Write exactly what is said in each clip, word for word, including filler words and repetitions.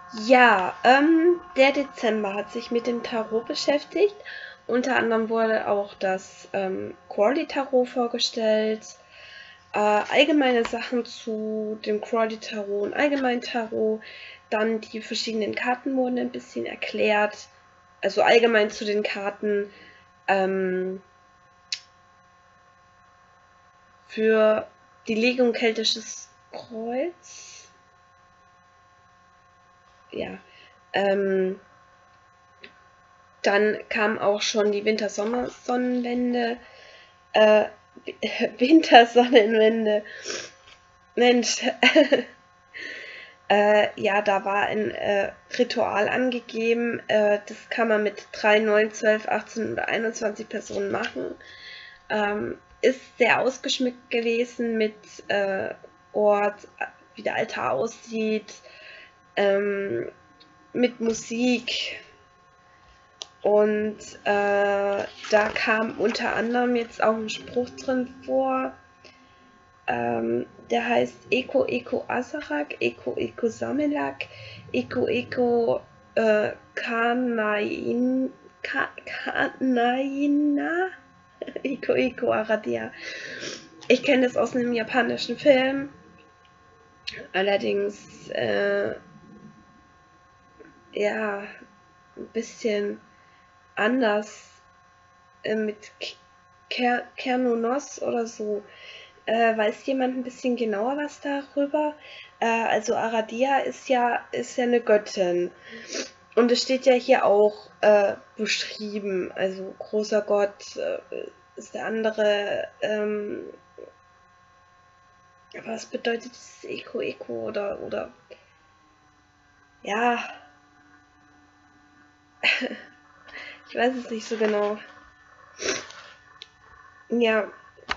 Ja, ähm, der Dezember hat sich mit dem Tarot beschäftigt. Unter anderem wurde auch das ähm, Crawley Tarot vorgestellt. Äh, allgemeine Sachen zu dem Crawley Tarot und allgemein Tarot. Dann die verschiedenen Karten wurden ein bisschen erklärt. Also allgemein zu den Karten. Ähm, für die Legung Keltisches Kreuz. Ja. Ähm, Dann kam auch schon die Wintersommersonnenwende. Äh, Wintersonnenwende. Mensch. äh, ja, da war ein äh, Ritual angegeben. Äh, das kann man mit drei, neun, zwölf, achtzehn oder einundzwanzig Personen machen. Ähm, ist sehr ausgeschmückt gewesen mit äh, Ort, wie der Altar aussieht, ähm, mit Musik. Und äh, da kam unter anderem jetzt auch ein Spruch drin vor, ähm, der heißt Eko Eko Asarak, Eko Eko Samelak, Eko Eko äh, Kanain, Ka, Kanaina, Eko Eko Aradia. Ich kenne das aus einem japanischen Film, allerdings äh, ja ein bisschen anders äh, mit Ker Kernunos oder so. Äh, weiß jemand ein bisschen genauer was darüber? Äh, also Aradia ist ja, ist ja eine Göttin. Und es steht ja hier auch äh, beschrieben. Also großer Gott äh, ist der andere. Ähm, was bedeutet dieses Eko Eko oder oder ja, ich weiß es nicht so genau. Ja,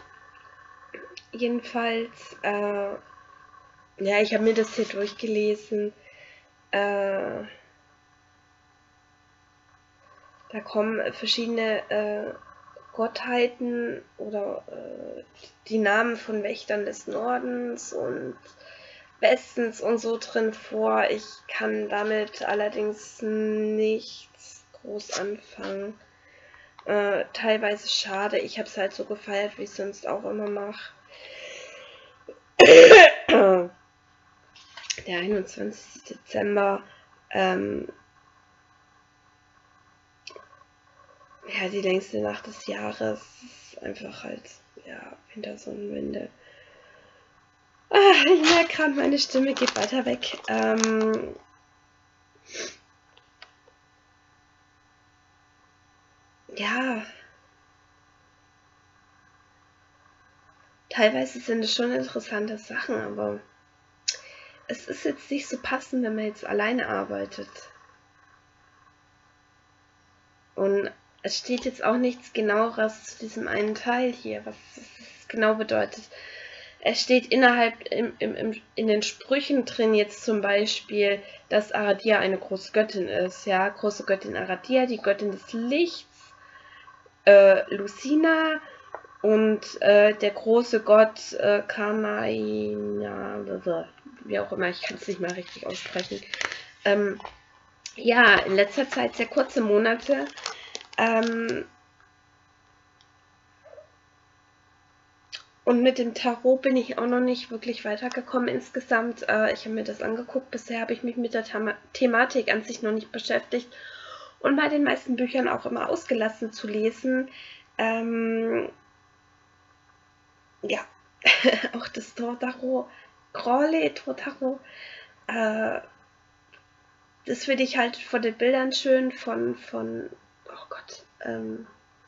jedenfalls, äh, ja, ich habe mir das hier durchgelesen. Äh, Da kommen verschiedene äh, Gottheiten oder äh, die Namen von Wächtern des Nordens und Westens und so drin vor. Ich kann damit allerdings nichts groß anfangen. Äh, teilweise schade. Ich habe es halt so gefeiert, wie ich es sonst auch immer mache. Der einundzwanzigste Dezember. Ähm, ja, die längste Nacht des Jahres. Einfach halt, ja, Wintersonnenwende. Ah, ich merke gerade, meine Stimme geht weiter weg. Ähm, ja, teilweise sind es schon interessante Sachen, aber es ist jetzt nicht so passend, wenn man jetzt alleine arbeitet. Und es steht jetzt auch nichts genaueres zu diesem einen Teil hier, was es genau bedeutet. Es steht innerhalb im, im, im, in den Sprüchen drin jetzt zum Beispiel, dass Aradia eine große Göttin ist. Ja, große Göttin Aradia, die Göttin des Lichts, äh, Lucina und äh, der große Gott äh, Kanaina, wie auch immer, ich kann es nicht mehr richtig aussprechen. Ähm, ja, in letzter Zeit sehr kurze Monate. Ähm, Und mit dem Tarot bin ich auch noch nicht wirklich weitergekommen insgesamt. Äh, ich habe mir das angeguckt. Bisher habe ich mich mit der Thema Thematik an sich noch nicht beschäftigt und bei den meisten Büchern auch immer ausgelassen zu lesen. Ähm, ja, auch das Tarot, Crawley Tarot, äh, das finde ich halt von den Bildern schön von, von oh Gott, ähm,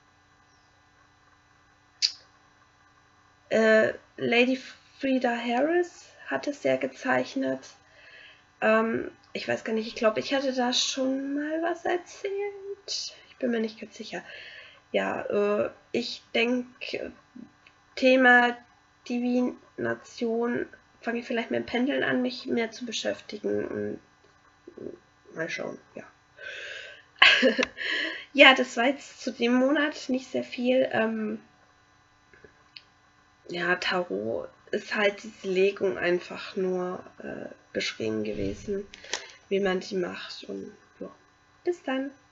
äh, Lady Frieda Harris hat es ja gezeichnet. Ähm, ich weiß gar nicht, ich glaube, ich hatte da schon mal was erzählt. Ich bin mir nicht ganz sicher. Ja, äh, ich denke, Thema Divination fange ich vielleicht mit dem Pendeln an, mich mehr zu beschäftigen und mal schauen, ja. Ja, das war jetzt zu dem Monat nicht sehr viel. Ähm, ja, Tarot ist halt diese Legung einfach nur äh, beschrieben gewesen. wie man die macht. Und ja, bis dann.